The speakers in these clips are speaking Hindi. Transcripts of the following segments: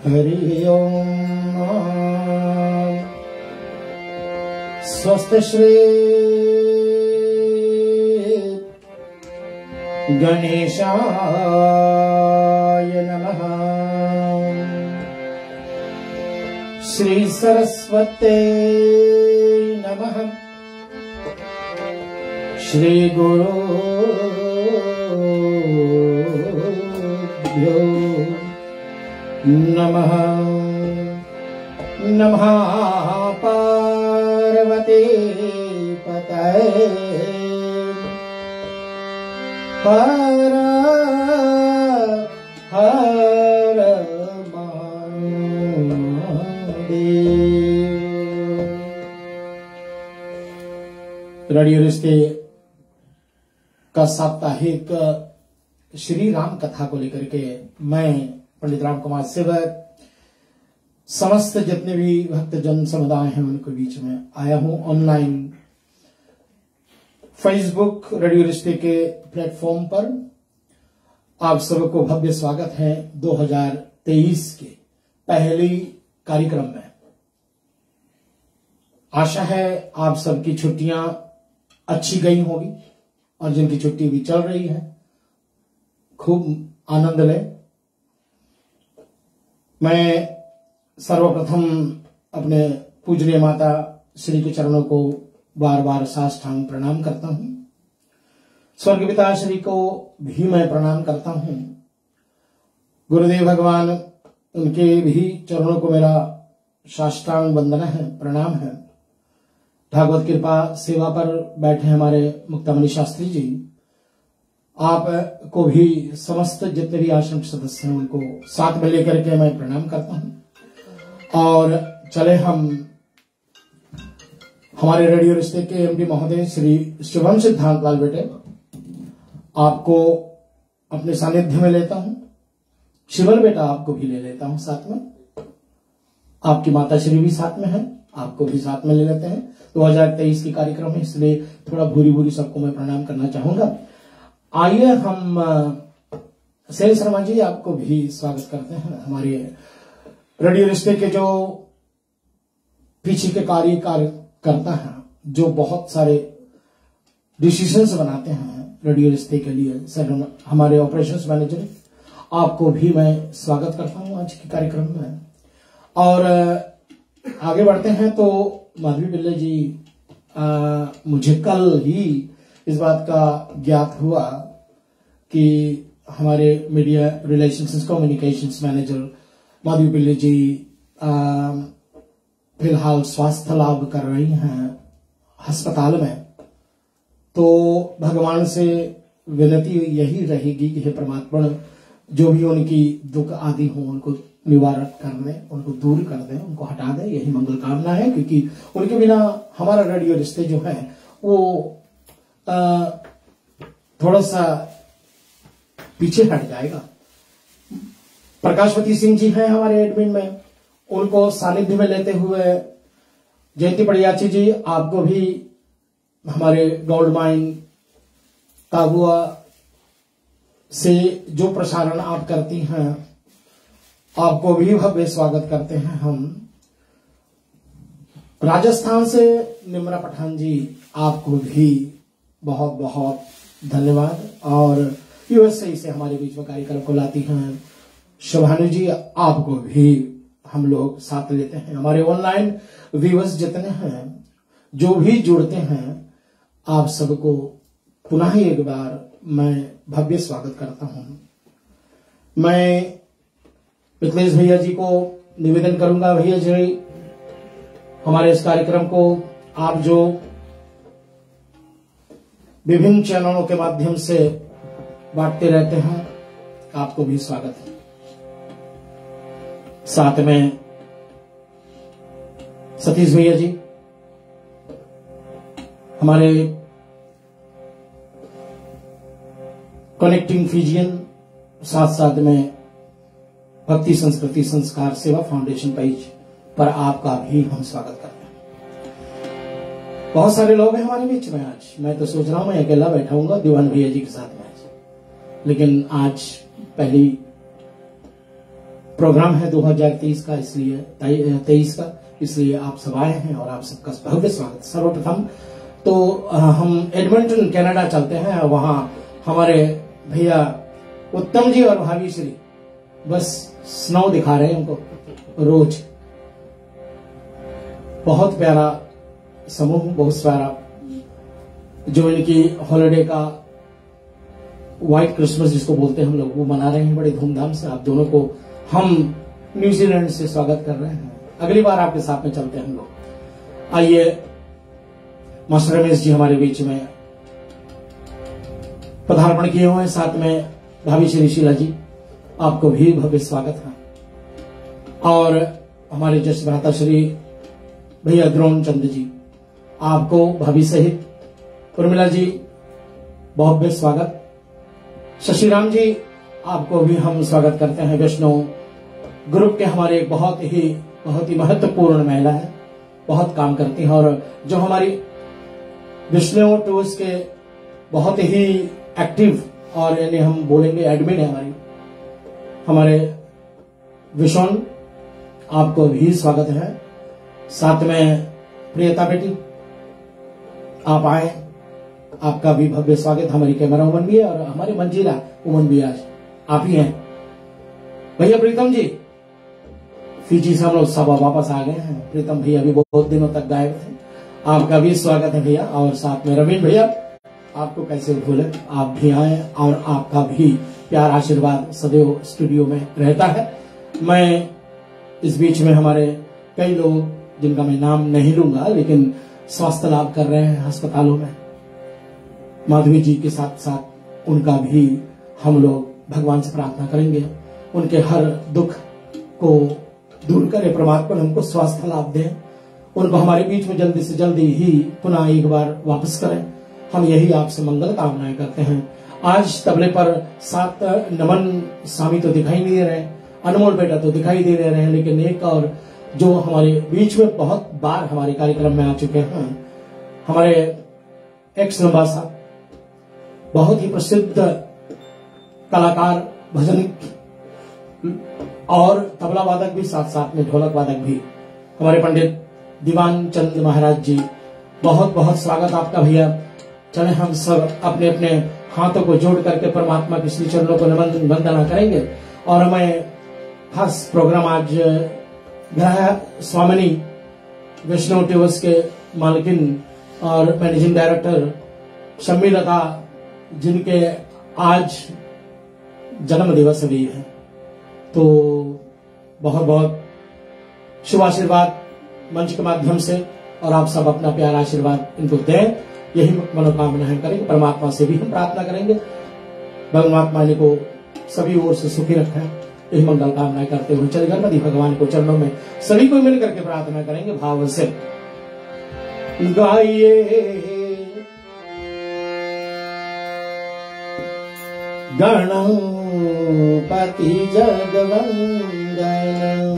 हरि ओम। स्वस्ति श्री गणेशाय नमः। श्री सरस्वते नमः। श्री गुरुभ्यो नमः। नमः पार्वती पतये हर हर महादेव। रेडियो रिश्ते का साप्ताहिक श्री राम कथा को लेकर के मैं पंडित राम कुमार सेवक समस्त जितने भी भक्तजन समुदाय हैं उनके बीच में आया हूं। ऑनलाइन फेसबुक रेडियो रिश्ते के प्लेटफॉर्म पर आप सबको भव्य स्वागत है 2023 के पहली कार्यक्रम में। आशा है आप सबकी छुट्टियां अच्छी गई होगी और जिनकी छुट्टी भी चल रही है खूब आनंद लें। मैं सर्वप्रथम अपने पूजनीय माता श्री के चरणों को बार बार साष्टांग प्रणाम करता हूं। स्वर्ग पिता श्री को भी मैं प्रणाम करता हूं। गुरुदेव भगवान उनके भी चरणों को मेरा साष्टांग वंदना है, प्रणाम है। भागवत कृपा सेवा पर बैठे हमारे मुक्तामणि शास्त्री जी, आप को भी समस्त जितने भी आश्रम सदस्य हैं उनको साथ में लेकर के मैं प्रणाम करता हूं। और चले हम हमारे रेडियो रिश्ते के एमडी महोदय श्री शिवम सिद्धांत लाल बेटे आपको अपने सानिध्य में लेता हूं। शिवल बेटा आपको भी ले लेता हूं साथ में। आपकी माता श्री भी साथ में है, आपको भी साथ में ले लेते हैं। 2023 की कार्यक्रम है इसलिए थोड़ा भूरी भूरी सबको मैं प्रणाम करना चाहूंगा। आइए हम शैल शर्मा जी आपको भी स्वागत करते हैं। हमारे रेडियो रिश्ते के जो पीछे के कार्य करता है, जो बहुत सारे डिसीजंस बनाते हैं रेडियो रिश्ते के लिए, सर हमारे ऑपरेशंस मैनेजर, आपको भी मैं स्वागत करता हूं आज के कार्यक्रम में। और आगे बढ़ते हैं तो माधवी पिल्ले जी, मुझे कल ही इस बात का ज्ञात हुआ कि हमारे media relations communications manager Madhavi Pillai ji फिलहाल स्वास्थ्य लाभ कर रही हैं अस्पताल में। तो भगवान से विनती यही रहेगी कि हे परमात्मा, जो भी उनकी दुख आदि हो उनको निवारण कर दें, उनको दूर कर दें, उनको हटा दें, यही मंगल कामना है। क्योंकि उनके बिना हमारा रेडियो रिश्ते जो है वो थोड़ा सा पीछे हट जाएगा। प्रकाशवती सिंह जी हैं हमारे एडमिन में, उनको सानिध्य में लेते हुए जयंती पड़ियाची जी, आपको भी हमारे गोल्ड माइन ताबुआ से जो प्रसारण आप करती हैं आपको भी भव्य स्वागत करते हैं हम। राजस्थान से निम्रा पठान जी, आपको भी बहुत बहुत धन्यवाद। और यूएसए से हमारे बीच में कार्यक्रम को लाती हैं शुभानु जी, आपको भी हम लोग साथ लेते हैं। हमारे ऑनलाइन व्यूअर्स जितने हैं, जो भी जुड़ते हैं, आप सबको पुनः एक बार मैं भव्य स्वागत करता हूं। मैं मिथिलेश भैया जी को निवेदन करूंगा, भैया जी हमारे इस कार्यक्रम को आप जो विभिन्न चैनलों के माध्यम से बांटते रहते हैं, आपको भी स्वागत है। साथ में सतीश भैया जी हमारे कनेक्टिंग फिजियन, साथ साथ में भक्ति संस्कृति संस्कार सेवा फाउंडेशन पेज पर आपका भी हम स्वागत करते हैं। बहुत सारे लोग हैं हमारे बीच में आज। मैं तो सोच रहा हूं मैं अकेला बैठा हूंगा दीवान भैया जी के साथ में आज, लेकिन आज पहली प्रोग्राम है 2023 का, इसलिए 23 का, इसलिए आप सब आए हैं और आप सबका भव्य स्वागत। सर्वप्रथम तो हम एडमंटन कनाडा चलते हैं। वहां हमारे भैया उत्तम जी और भाभी श्री बस स्नो दिखा रहे हैं उनको रोज। बहुत प्यारा समूह, बहुत प्यारा, जो इनकी हॉलिडे का व्हाइट क्रिसमस जिसको बोलते हैं हम लोग, वो मना रहे हैं बड़े धूमधाम से। आप दोनों को हम न्यूजीलैंड से स्वागत कर रहे हैं। अगली बार आपके साथ में चलते हैं हम लोग। आइए, मास्टर रमेश जी हमारे बीच में पदार्पण किए हुए हैं, साथ में भाभी श्री शीला जी, आपको भी भव्य स्वागत है। और हमारे ज्येष्ठ भ्राता श्री भैया द्रोण चंद जी, आपको भाभी सहित उर्मिला जी बहुत स्वागत। शशिराम जी, आपको भी हम स्वागत करते हैं। वैष्णव ग्रुप के हमारे बहुत ही महत्वपूर्ण महिला है, बहुत काम करती हैं और जो हमारी वैष्णव टूर्स के बहुत ही एक्टिव और यानी हम बोलेंगे एडमिन है हमारे विशोन, आपको भी स्वागत है। साथ में प्रियता बेटी, आप आए, आपका भी भव्य स्वागत। हमारी कैमरा वुमन भी है और हमारे मंजीरा वुमन भी आज आप ही हैं। भैया प्रीतम जी, फिजी से हम लोग सब वापस आ गए हैं। प्रीतम भैया भी बहुत दिनों तक गायब थे, आपका भी स्वागत है भैया। और साथ में रवीन भैया, आपको कैसे भूले, आप भी आए और आपका भी प्यार आशीर्वाद सदैव स्टूडियो में रहता है। मैं इस बीच में हमारे कई लोग जिनका मैं नाम नहीं लूंगा, लेकिन स्वास्थ्य लाभ कर रहे हैं अस्पतालों में, माधवी जी के साथ साथ उनका भी हम लोग भगवान से प्रार्थना करेंगे, उनके हर दुख को दूर करे परमात्मा, उनको स्वास्थ्य लाभ दें, उनको हमारे बीच में जल्दी से जल्दी ही पुनः एक बार वापस करें। हम यही आपसे मंगल कामनाएं करते हैं। आज तबले पर 7 नमन स्वामी तो दिखाई नहीं दे रहे, अनमोल बेटा तो दिखाई दे रहे हैं, लेकिन एक और जो हमारे बीच में बहुत बार हमारे कार्यक्रम में आ चुके हैं, हमारे एक्स लंबा साहब, बहुत ही प्रसिद्ध कलाकार, भजन और तबला वादक भी, साथ साथ में ढोलक वादक भी, हमारे पंडित दीवान चंद महाराज जी, बहुत बहुत स्वागत आपका भैया। चले हम सब अपने अपने हाथों को जोड़ करके परमात्मा के श्री चरणों को नमन वंदना करेंगे। और हमें खास प्रोग्राम आज ग्रह स्वामिनी वैष्णव टूर्स के मालकिन और मैनेजिंग डायरेक्टर शम्मी लता, जिनके आज जन्म दिवस भी है, तो बहुत बहुत शुभ आशीर्वाद मंच के माध्यम से, और आप सब अपना प्यार आशीर्वाद इनको दें, यही मनोकामनाएं करेंगे। परमात्मा से भी हम प्रार्थना करेंगे, परमात्मा इनको सभी ओर से सुखी रखें, यही मंगल कामनाएं करते हुए चल गणपति भगवान को चरणों में सभी को मिल करके प्रार्थना करेंगे भाव से। गाइए गणपति जगवंदन,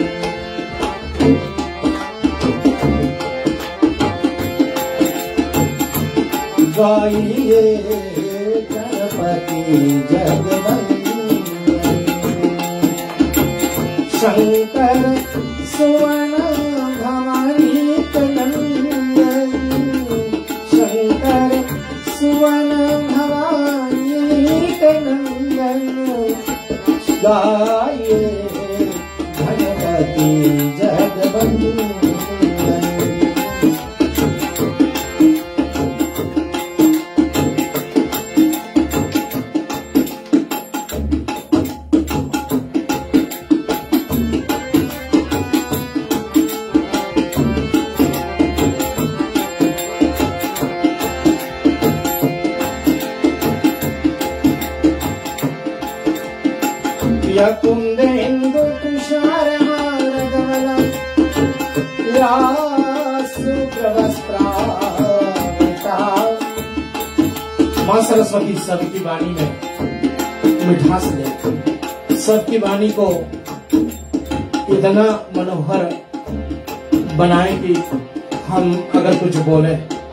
गाइए गणपति जगवंदन, शंकर सुवन भवानी नंदन, शंकर सुवन भवानी नंदन, गाइए गणपति जगवंदन। कुंद इंदु तुषार हारधवल या शुभ्रवस्त्रावृता। मां सरस्वती सबकी वाणी में मिठास दे, सबकी वाणी को इतना मनोहर बनाए कि हम अगर कुछ बोले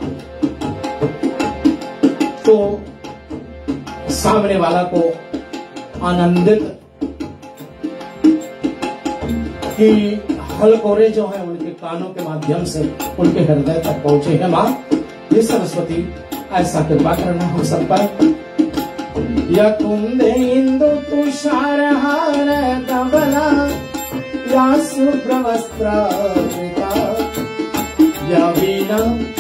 तो सामने वाला को आनंदित कि हलकोरे जो है उनके कानों के माध्यम से उनके हृदय तक पहुंचे हैं। माँ ये सरस्वती ऐसा कृपा करना हम सब पर। या कुंदे इंदु तुषार हार कमला या शुभ्र वस्त्र या वीणा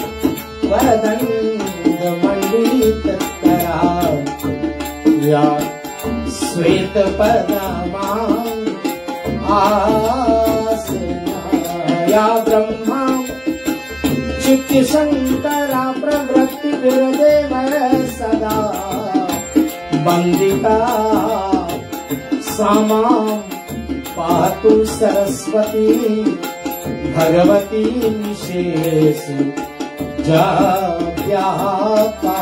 वरदंड मंडित करा या श्वेत पदमा आसना या ब्रह्मा चित्त शंकरा प्रवृत्ति विरदेव सदा वंदिता सामां पातु सरस्वती भगवती निशेष जाप्याता।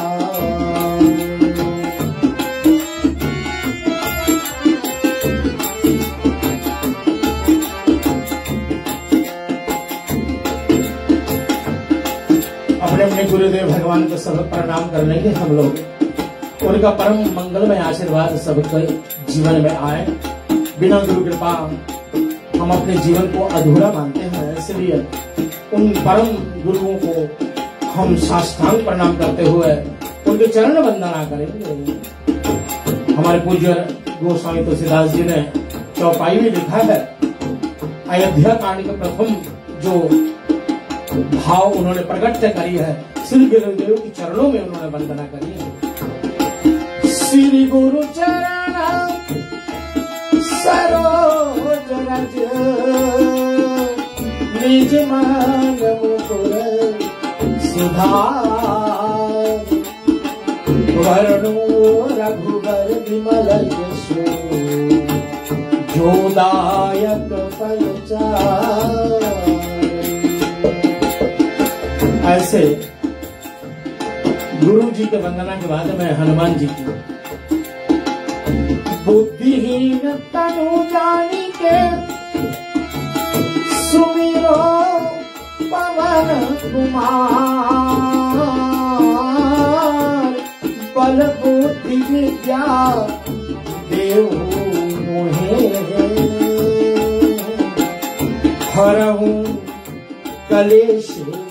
अपने अपने गुरुदेव भगवान को सब प्रणाम कर लेंगे हम लोग। उनका परम मंगलमय आशीर्वाद सबके जीवन में आए। बिना गुरु कृपा हम अपने जीवन को अधूरा मानते हैं, इसलिए उन परम गुरुओं को हम साष्टांग प्रणाम करते हुए उनके चरण वंदना करेंगे। हमारे पूज्य गोस्वामी तुलसीदास जी ने चौपाई में लिखा है, अयोध्या कांड का प्रथम जो भाव उन्होंने प्रकट करी है, श्री गुरुदेव के चरणों में उन्होंने वंदना करी है। श्री गुरु चरण सरोज रज निज मन मुकुर सुधार वरणो रघुबर विमल यशो जोदायक फलचार। ऐसे गुरु जी के वंदना के बाद में हनुमान जी की बुद्धिहीन तनु जानी के सुमिरो पवन कुमार बल बुद्धि विद्या देव मोहे हरहूं कलेश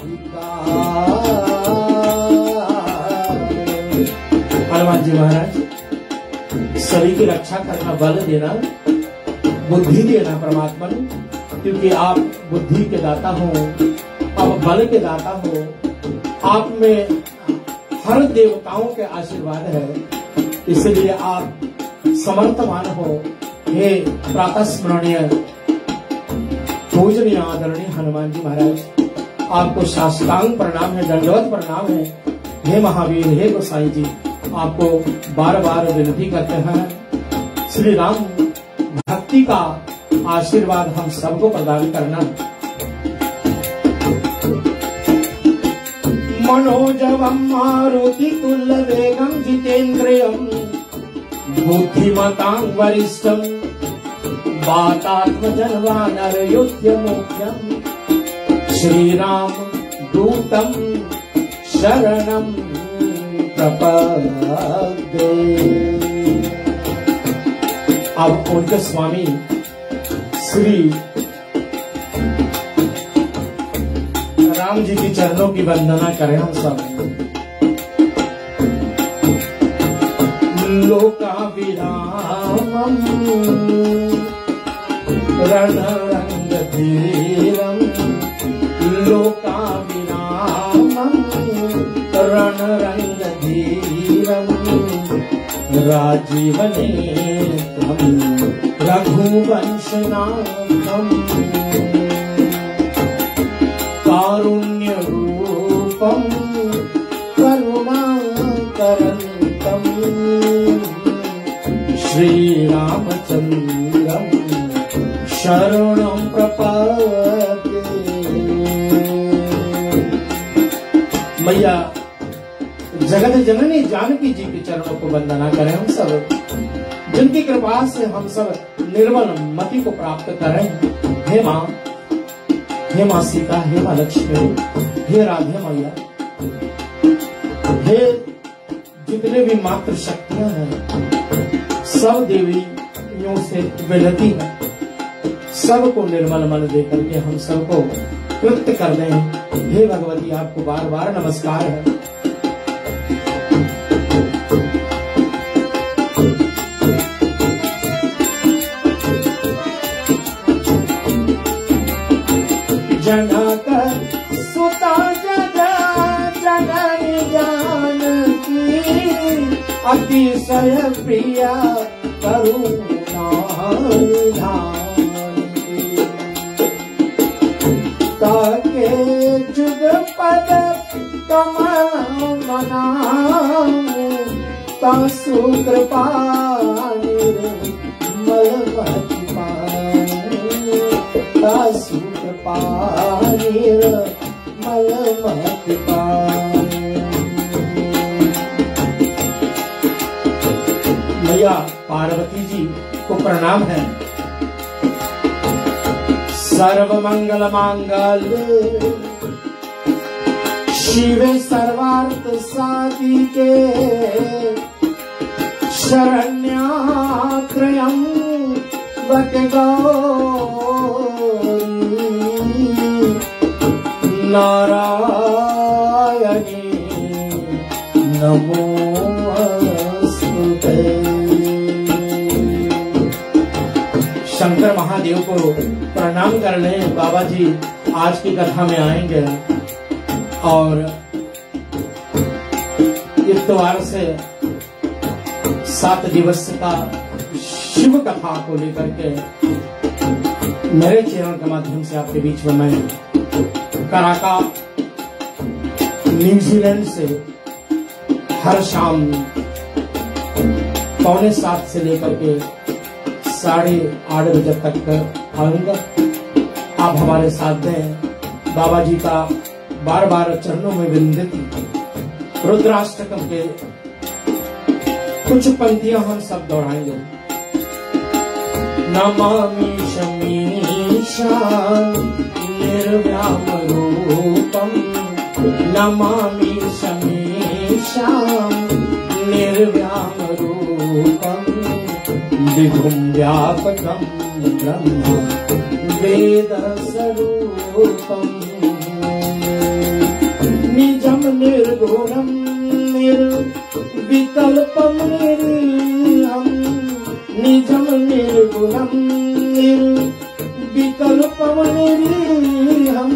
हनुमान जी महाराज सभी की रक्षा करना, बल देना, बुद्धि देना परमात्मा ने, क्योंकि आप बुद्धि के दाता हो, आप बल के दाता हो, आप में हर देवताओं के आशीर्वाद है, इसलिए आप समर्थवान हो। हे प्रातः स्मरणीय पूजनीय आदरणीय हनुमान जी महाराज, आपको साष्टांग प्रणाम है, दंडवत प्रणाम है। हे महावीर, हे गोसाई जी, आपको बार बार विनती करते हैं, श्री राम भक्ति का आशीर्वाद हम सबको प्रदान करना। मनोजवम मारुति तुल्य वेगम जितेन्द्रियम बुद्धिमतां वरिष्ठम वातात्मजन वानर युध्य मुख्यम श्रीराम दूतम शरणम प्रपद्ये। अब उनके स्वामी श्री राम जी के चरणों की वंदना करें हम सब। लोकाभिरामं रणरंगधीरं लोकाभिरामं रणरंगधीरं राजीवनेत्रं रघुवंशनाथं कारुण्यरूपं करुणाकरन्तं श्रीरामचन्द्रं शरणं प्रपद्ये। मैया जगत जननी जानकी जी के चरणों को वंदना करें हम सब, जिनकी कृपा से हम सब निर्मल मति को प्राप्त करें। हे माँ, हे माँ सीता, हे माँ लक्ष्मी, हे राधे मैया, हे जितने भी मात्र शक्तियां हैं, सब देवियों से विनती है, सबको निर्मल मन दे करके हम सबको कृत्य कर दें। हे भगवती, आपको बार बार नमस्कार है। जनक सुता जननी जानकी अतिशय प्रिया करुणा ताके जुग पद कमल मनाऊं तासु कृपा निर्मल मति पाऊं तासु कृपा निर्मल मति पाऊं। मैया पार्वती जी को प्रणाम है। सर्व मंगल मांगल्ये शिवे सर्वार्थ साधिके शरण्यात्र्यंबके गौरी नारायणी नमोस्तुते। शंकर महादेव को प्रणाम कर लें। बाबा जी आज की कथा में आएंगे और इतवार से 7 दिवस का शिव कथा को लेकर के मेरे चैनल के माध्यम से आपके बीच में मैं कराका न्यूजीलैंड से हर शाम 7:15 से लेकर के 8:30 बजे तक आऊंगा। आप हमारे साथ दें। बाबा जी का बार बार चरणों में विंदित रुद्राष्टकम के कुछ पंक्तियां हम सब दोहराएंगे। नमामि शमीशान निर्व्याम रूपम नमामि शमीशान निर्व्याम रूपम विभुं व्यापकं ब्रह्म वेद स्वरूपम् निजं निर्गुणं निर्विकल्पं निरीहं निजं निर्गुणं निर्विकल्पं निरीहं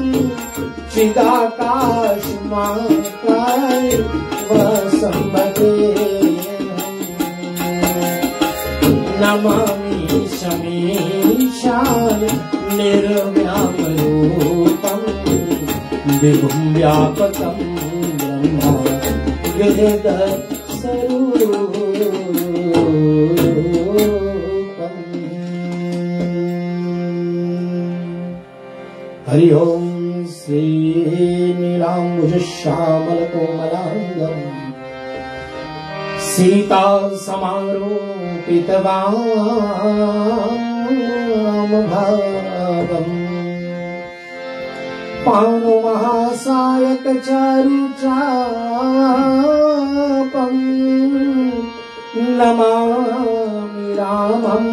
चिदाकाशमाकाय वसंवदेहम् नमामि शमीशान निर्व्याम रूपं विभुं व्यापकं ब्रह्म वेद स्वरूपम्। हरि ओम श्री नीलांबुज श्यामल कोमलांगम् सीता समारोपितवामभागम् पाणो महासायक चारुचापम् नमामि रामं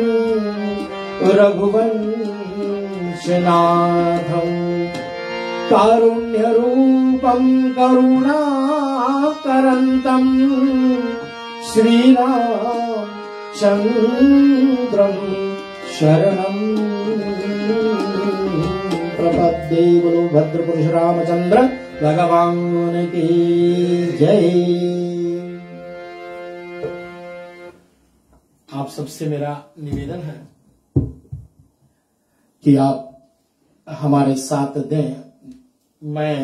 रघुवंशनाथम् कारुण्यरूपं करुणाकरन्तम् श्रीरामचन्द्रं शरणं प्रपद्ये। बोलो भद्रपुरुष रामचंद्र भगवान की जय। आप सबसे मेरा निवेदन है कि आप हमारे साथ दें। मैं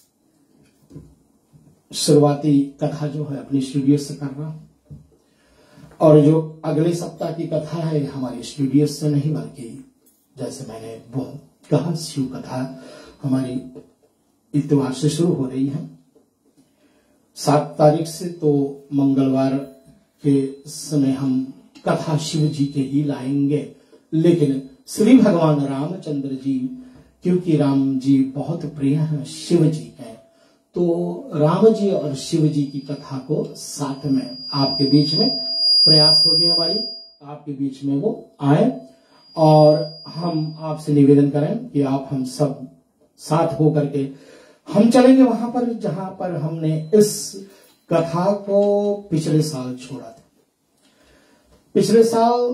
शुरुआती कथा जो है अपनी स्टूडियो से कर रहा हूं और जो अगले सप्ताह की कथा है हमारी स्टूडियो से नहीं बल्कि जैसे मैंने वो कहा शिव कथा हमारी इतवार से शुरू हो रही है। 7 तारीख से तो मंगलवार के समय हम कथा शिव जी के ही लाएंगे, लेकिन श्री भगवान रामचंद्र जी क्योंकि राम जी बहुत प्रिय हैं शिव जी के, तो राम जी और शिव जी की कथा को साथ में आपके बीच में प्रयास होगी हमारी आपके बीच में वो आए और हम आपसे निवेदन करें कि आप हम सब साथ हो करके हम चलेंगे वहां पर जहां पर हमने इस कथा को पिछले साल छोड़ा था। पिछले साल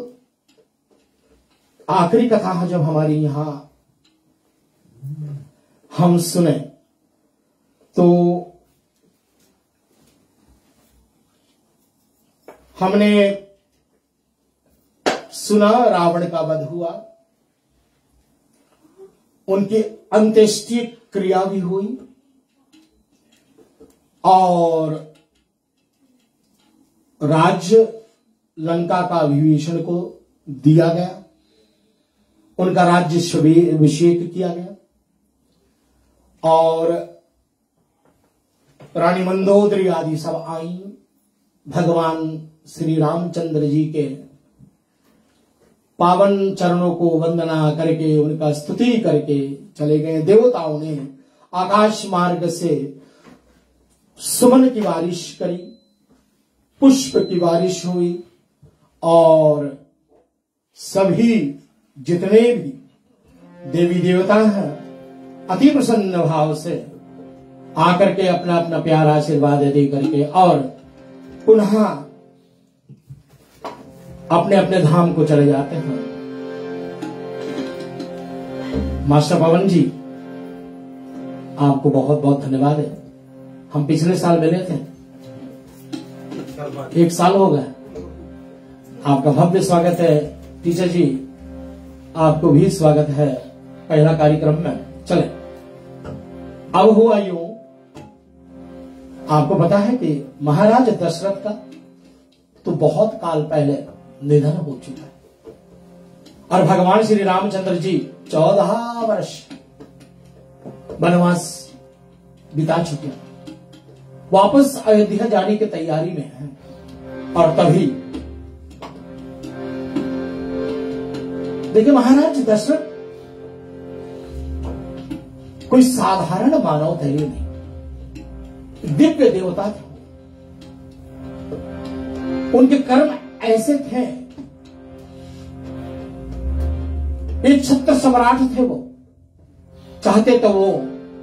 आखिरी कथा जब हमारी यहां हम सुने तो हमने सुना रावण का वध हुआ, उनकी अंत्येष्टि क्रिया भी हुई और राज्य लंका का विभीषण को दिया गया, उनका राज्य अभिषेक किया गया और रानी मंदोदरी आदि सब आई, भगवान श्री रामचंद्र जी के पावन चरणों को वंदना करके उनका स्तुति करके चले गए। देवताओं ने आकाश मार्ग से सुमन की बारिश करी, पुष्प की बारिश हुई और सभी जितने भी देवी देवता हैं अति प्रसन्न भाव से आकर के अपना अपना प्यारा आशीर्वाद दे करके और पुनः अपने अपने धाम को चले जाते हैं। मास्टर पवन जी, आपको बहुत बहुत धन्यवाद है। हम पिछले साल मिले थे, 1 साल हो गया। आपका भव्य स्वागत है। टीचर जी, आपको भी स्वागत है पहला कार्यक्रम में। चले, अब हुआ यूं, आपको पता है कि महाराज दशरथ का तो बहुत काल पहले निधन हो चुका है और भगवान श्री रामचंद्र जी 14 वर्ष वनवास बिता चुके हैं, वापस अयोध्या जाने की तैयारी में हैं। और तभी देखिए, महाराज दशरथ कोई साधारण मानव थे नहीं, दिव्य देवता थे। उनके कर्म ऐसे थे, एक छत्र सम्राट थे। वो चाहते तो वो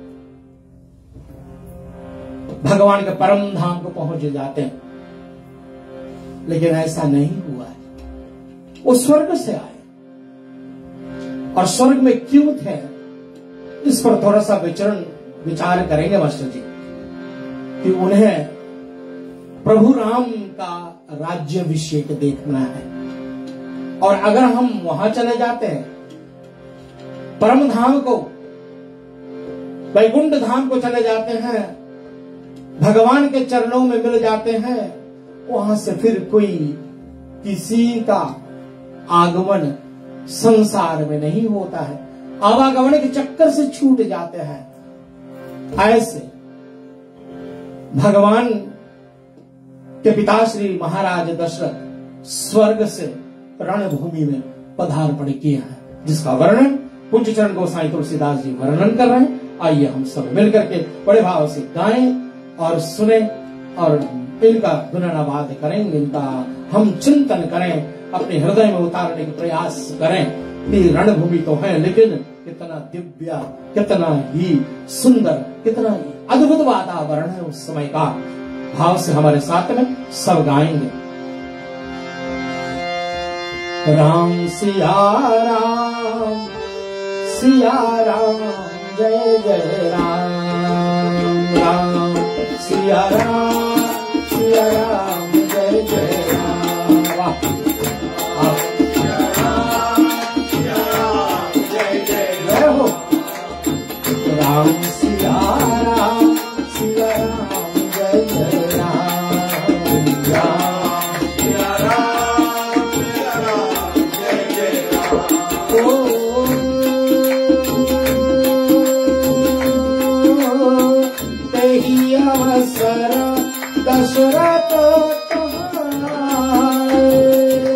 भगवान के परम धाम को पहुंच जाते हैं, लेकिन ऐसा नहीं हुआ है। वो स्वर्ग से आए और स्वर्ग में क्यों थे, इस पर थोड़ा सा विचार करेंगे मास्टर जी कि उन्हें प्रभु राम का राज्याभिषेक देखना है। और अगर हम वहां चले जाते हैं, परम धाम को, वैकुंठ धाम को चले जाते हैं, भगवान के चरणों में मिल जाते हैं, वहां से फिर कोई किसी का आगमन संसार में नहीं होता है, आवागमन के चक्कर से छूट जाते हैं। ऐसे भगवान के पिता श्री महाराज दशरथ स्वर्ग से रणभूमि में पदार्पण किए हैं, जिसका वर्णन पूज्य चरण गोसाई तुलसीदास जी वर्णन कर रहे हैं। आइए हम सब मिलकर के बड़े भाव से गाएं और सुने और इनका गुणगान करेंगे, इनका हम चिंतन करें, अपने हृदय में उतारने का प्रयास करें। ये रणभूमि तो है, लेकिन कितना दिव्य, कितना ही सुंदर, कितना ही अद्भुत वातावरण है उस समय का। भाव से हमारे साथ में सब गाएंगे। राम सिया राम, सिया राम, जय जय राम। राम सिया राम, सिया राम, जय जय राम। वाह, राम सिया राम, सिया राम, जय जय राम। राम सिया राम, सिया राम, जय जय राम। तेहि अवसर दशरथ तुम्हारे,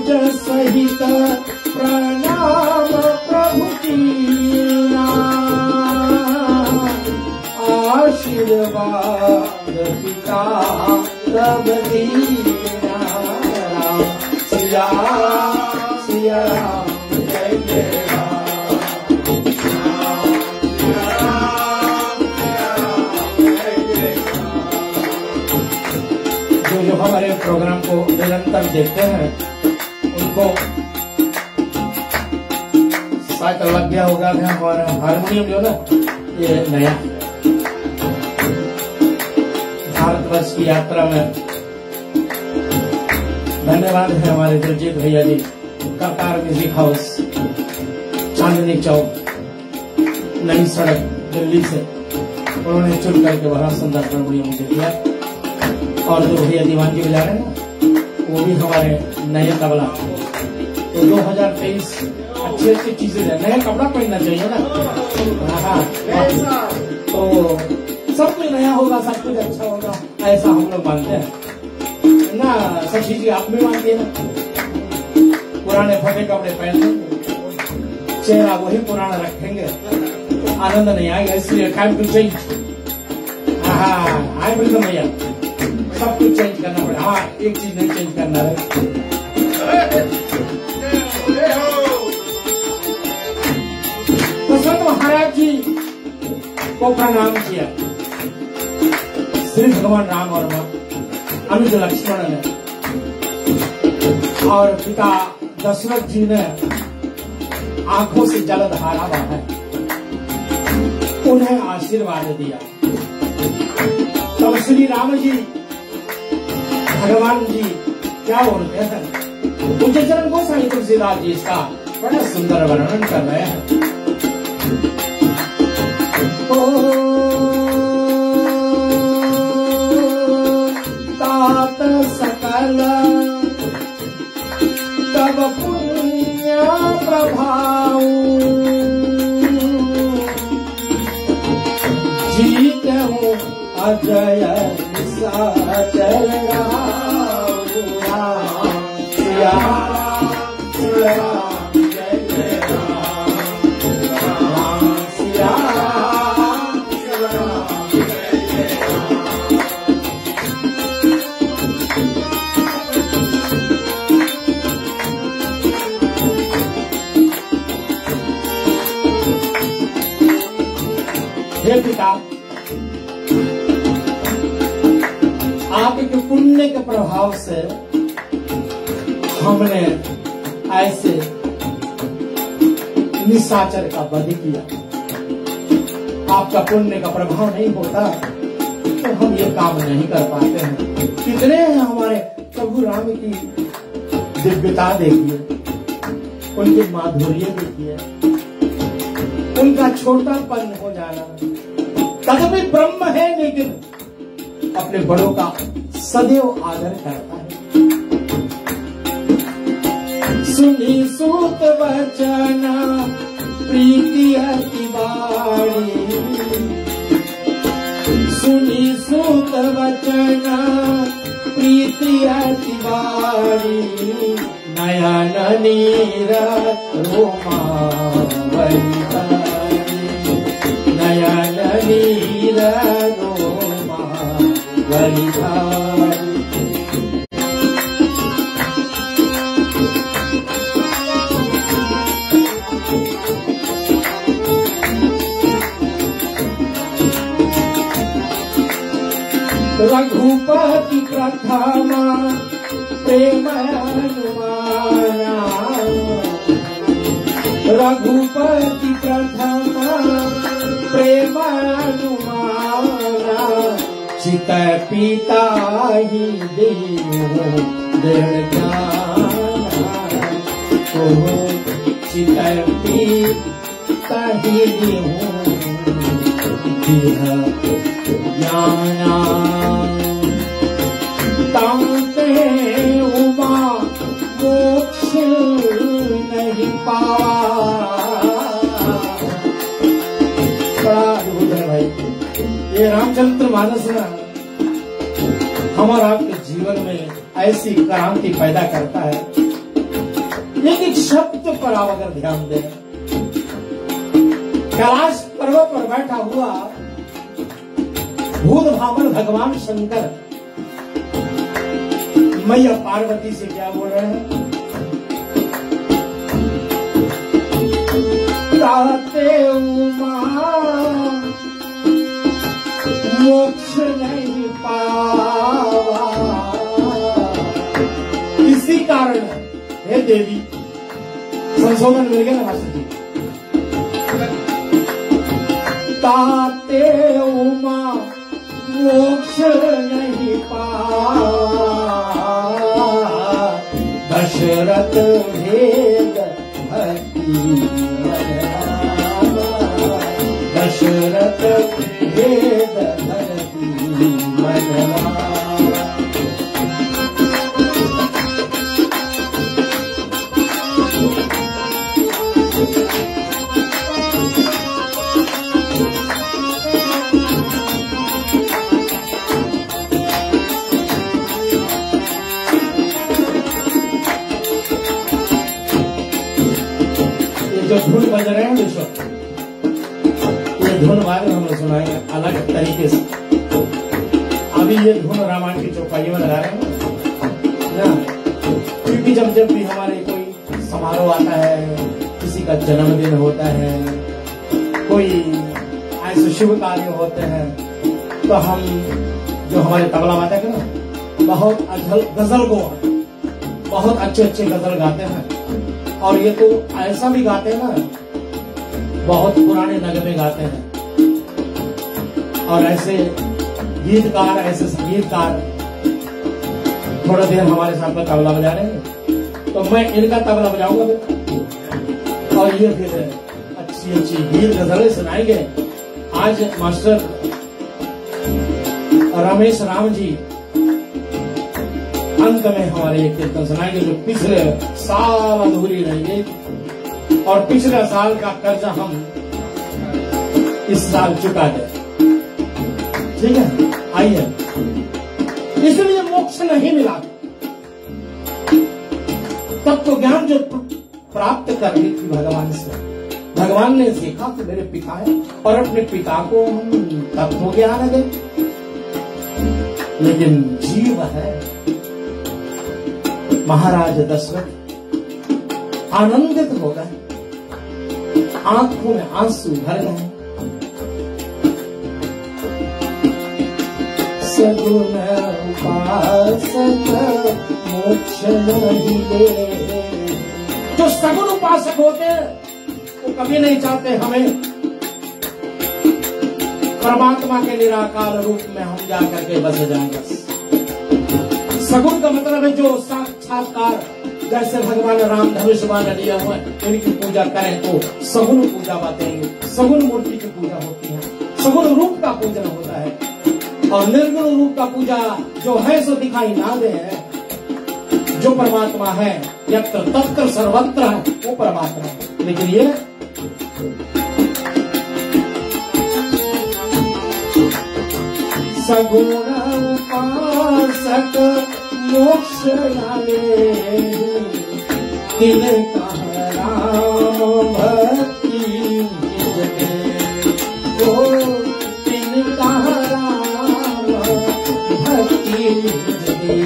पूज सहित प्रणाम प्रभु कीना, आशीर्वाद पिता तब दीना। राम सिया सिया राम जय जय राम, जो हमारे प्रोग्राम को निरंतर देखते हैं उनको शायद लग गया होगा कि हमारा हारमोनियम जो ना ये नया भारतवर्ष की यात्रा में। धन्यवाद है हमारे दिलजीत भैया जी, करतार म्यूजिक हाउस, चांदनी चौक, नई सड़क, दिल्ली से। उन्होंने चुन करके बड़ा सुंदर हारमोनियम मुझे दिया। और जो भैया दीवान जी बजा रहे हैं ना, वो भी हमारे नए तबला। तो 2023 अच्छी अच्छी चीजें, नया कपड़ा पहनना चाहिए ना। हाँ, तो सब कुछ नया होगा, सब कुछ अच्छा होगा, ऐसा हम लोग मानते हैं ना। सची जी आप भी मानते हैं ना। पुराने फटे कपड़े पहनते, चेहरा वही पुराना रखेंगे, आनंद नहीं आएगा। इसलिए टाइम टू चेंज। हाँ, बिल्कुल भैया, सब कुछ चेंज करना पड़ेगा। हाँ, एक चीज नहीं चेंज करना है। दशरथ महाराज जी को प्रणाम किया। श्री भगवान राम और अनुज लक्ष्मण ने और पिता दशरथ जी ने आंखों से जलधारा बहाई, उन्हें आशीर्वाद दिया। तब श्री राम जी भगवान जी क्या बोलते हैं, उनके चरण गोसाई तुलसीदास जी इसका बड़ा सुंदर वर्णन कर रहे हैं। तात सकल तब पुण्य प्रभाव, जीत हूँ अजय निशाचर राम। सिया सिया जय जय राम, सिया सिया जय जय राम। हे पिता, आपके पुण्य के प्रभाव से हमने ऐसे निशाचर का वध किया। आपका पुण्य का प्रभाव नहीं होता तो हम ये काम नहीं कर पाते हैं। कितने हैं हमारे प्रभु राम की दिव्यता देखिए, उनकी माधुर्य देखिए, उनका छोटापन हो जाना। तथापि ब्रह्म है लेकिन अपने बड़ों का सदैव आदर करता है। सुनी सूत वचना प्रीति अति बाड़ी, सुनी सूत वचना प्रीति अति बाड़ी। नयन नीर रोमा वलिहारी, नयन नीर रोमा वलिहारी। रघुपति प्रथमा प्रेम अनुमाना, रघुपति प्रथमा प्रेम अनुमाना। चित पिता ही देहु दृढ़ ज्ञाना, चित पिता ही देहु दृढ़ ज्ञाना। तांते उमा मोक्ष नहीं पावा। बड़ा अद्भुत है भाई ये रामचरित्र मानस ना, हमारा आपके जीवन में ऐसी क्रांति पैदा करता है। एक एक शब्द पर आप अगर ध्यान दें, कैलाश पर्वत पर बैठा हुआ भूत भावन भगवान शंकर मैया पार्वती से क्या बोल रहे हैं? ताते उमा मोक्ष नहीं पावा। इसी कारण हे देवी, संशोधन मिल गया ना मास्टर जी। ताते उमा मोक्ष नहीं पावा, दशरथ भेद भक्ति दशरथ भेद भक्ति मनवा। जो धुन बज रहे हैं विश्व, ये धुन बाद में हम लोग सुनाएंगे अलग तरीके से। अभी ये धुन रामायण की चौपाई में लगा रहे हैं ना, क्योंकि जब जब भी हमारे कोई समारोह आता है, किसी का जन्मदिन होता है, कोई ऐसे शुभ कार्य होते हैं, तो हम जो हमारे तबला वादक है ना, बहुत गजल को बहुत अच्छे अच्छे गजल गाते हैं। और ये तो ऐसा भी गाते हैं ना, बहुत पुराने नगमे गाते हैं। और ऐसे गीतकार, ऐसे संगीतकार थोड़ा देर हमारे साथ में तबला बजा रहे हैं, तो मैं इनका तबला बजाऊंगा और ये फिर अच्छी अच्छी गीत गजलें सुनाएंगे। आज मास्टर रमेश राम जी अंत में हमारे एक कीर्तन सुनाएंगे, जो पिछले साल अधूरी रह गई और पिछले साल का कर्जा हम इस साल चुका दे। ठीक है, आइए। इसलिए मोक्ष नहीं मिला, तब तो ज्ञान जो प्राप्त करनी थी भगवान से। भगवान ने देखा कि मेरे पिता है और अपने पिता को हम तत्व ज्ञान दे, लेकिन जीव है। महाराज दशरथ आनंदित हो गए, आंखों में आंसू भर गए। सगुण उपासक मोक्ष नहीं ले। जो सगुण उपासक होते वो कभी नहीं चाहते हमें परमात्मा के निराकार रूप में हम जा करके बस जाएंगे। सगुण का मतलब है जो साक्षात्कार, जैसे भगवान राम धनुष बाण लिए हुए, इनकी पूजा करें तो सगुण पूजा बातेंगे। सगुण मूर्ति की पूजा होती है, सगुण रूप का पूजन होता है। और निर्गुण रूप का पूजा जो है सो दिखाई ना दे, जो परमात्मा है यत्र तत्र सर्वत्र है, वो परमात्मा है। लेकिन ये सगुण उपासक मोक्ष लावे, तिनका राम भक्ति जगे। ओ तिनका राम भक्ति जगे।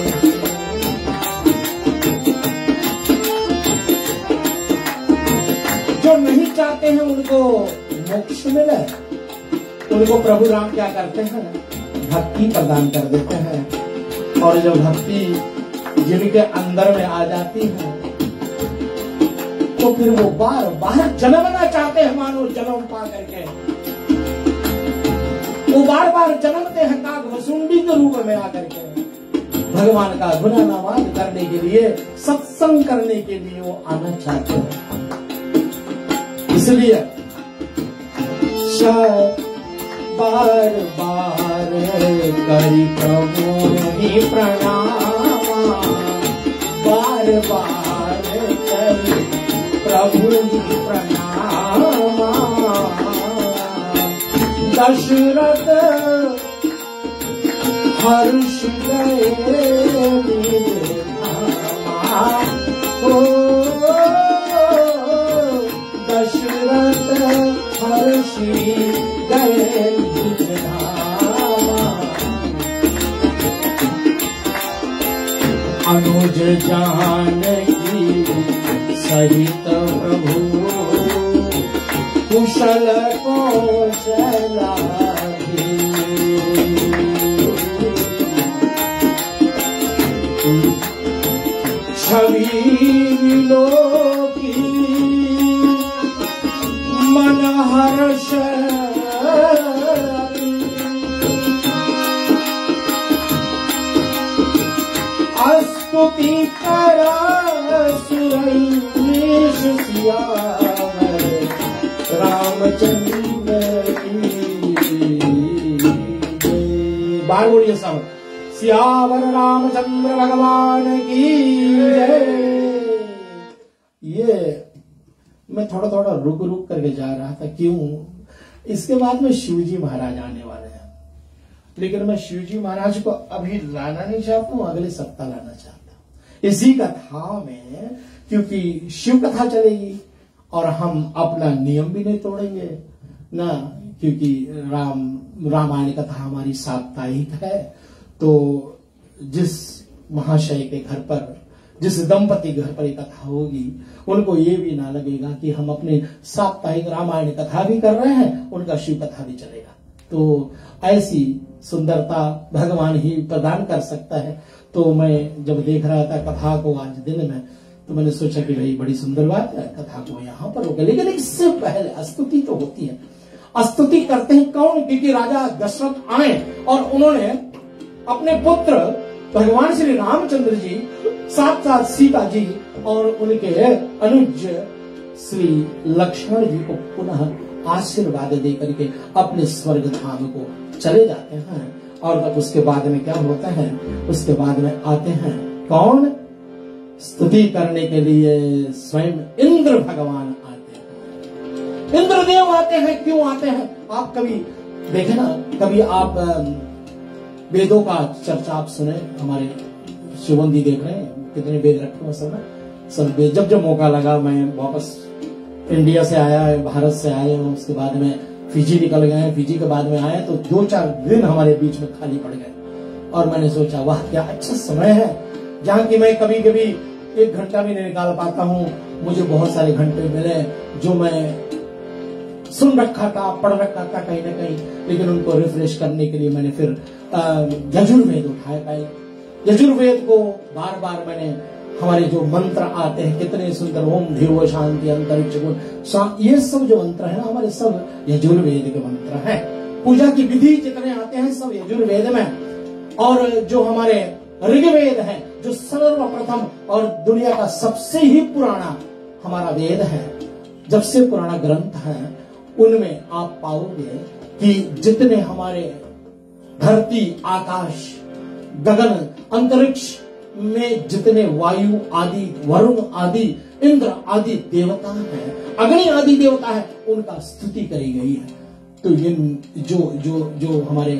जो नहीं चाहते हैं उनको मोक्ष मिले, उनको प्रभु राम क्या करते हैं? भक्ति प्रदान कर देते हैं। और जो भक्ति जिनके अंदर में आ जाती है, तो फिर वो बार बार जन्मना चाहते हैं, मानो जन्म पा करके वो बार बार जन्मते हैं काकभुसुंडी के रूप में आकर के भगवान का गुणगान करने के लिए, सत्संग करने के लिए वो आना चाहते हैं। इसलिए बार बार करी प्रभु ही प्रणाम, बार बार करी प्रभु ही प्रणाम। दशरथ हर्ष गए, ओ काशी गए धामा, अनुज जानकी सहित प्रभु कुशल कौशलाधि, छवि विलोकी मन हर्ष, स्तुति करा सुरेश सियावर रामचंद्र की जय। बार बोलिए सब, सियावर रामचंद्र भगवान की जय। ये मैं थोड़ा थोड़ा रुक रुक करके जा रहा था, क्यों? इसके बाद में शिवजी महाराज आने वाले हैं, लेकिन मैं शिवजी महाराज को अभी लाना नहीं चाहता हूं, अगले सप्ताह लाना चाहता हूं इसी कथा में, क्योंकि शिव कथा चलेगी और हम अपना नियम भी नहीं तोड़ेंगे ना, क्योंकि रामायण कथा हमारी साप्ताहिक है। तो जिस महाशय के घर पर, जिस दंपति घर पर एक कथा होगी, उनको ये भी ना लगेगा कि हम अपने साप्ताहिक रामायण कथा भी कर रहे हैं, उनका शिव कथा भी चलेगा। तो ऐसी सुंदरता भगवान ही प्रदान कर सकता है। तो मैं जब देख रहा था कथा को आज दिन में, तो मैंने सोचा कि भाई बड़ी सुंदर बात है, कथा को यहाँ पर होगा। लेकिन इससे पहले स्तुति तो होती है। स्तुति करते हैं कौन? क्योंकि राजा दशरथ आए और उन्होंने अपने पुत्र भगवान श्री रामचंद्र जी, साथ साथ सीता जी और उनके अनुज श्री लक्ष्मण जी को पुनः आशीर्वाद दे करके अपने स्वर्ग धाम को चले जाते हैं। और तब उसके बाद में क्या होता है? उसके बाद में आते हैं कौन? स्तुति करने के लिए स्वयं इंद्र भगवान आते हैं, इंद्रदेव आते हैं। क्यों आते हैं? आप कभी देखे ना, कभी आप वेदों का चर्चा आप सुने, हमारे शिवंदी देख रहे हैं कितने वेद रखे हुए सब वेद। जब जब मौका लगा, मैं वापस इंडिया से आया, भारत से आए, उसके बाद में फिजी निकल गए, फिजी के बाद में आए तो 2-4 दिन हमारे बीच में खाली पड़ गए। और मैंने सोचा वाह क्या अच्छा समय है, जहाँ की मैं कभी कभी 1 घंटा भी नहीं निकाल पाता हूँ। मुझे बहुत सारे घंटे मिले जो मैं सुन रखा था, पढ़ रखा था कहीं ना कहीं, लेकिन उनको रिफ्रेश करने के लिए मैंने फिर यजुर्वेद उठाया। यजुर्वेद को बार बार मैंने, हमारे जो मंत्र आते हैं कितने सुंदर, ओम धियो शांति अंतरिक्ष गुण, ये सब जो मंत्र है ना हमारे, सब यजुर्वेद के मंत्र हैं। पूजा की विधि जितने आते हैं सब यजुर्वेद में। और जो हमारे ऋग्वेद है, जो सर्वप्रथम और दुनिया का सबसे ही पुराना हमारा वेद है, जब से पुराना ग्रंथ है, उनमें आप पाओगे कि जितने हमारे धरती, आकाश, गगन, अंतरिक्ष में जितने वायु आदि, वरुण आदि, इंद्र आदि देवता हैं, अग्नि आदि देवता है, उनका स्तुति करी गई है। तो इन जो हमारे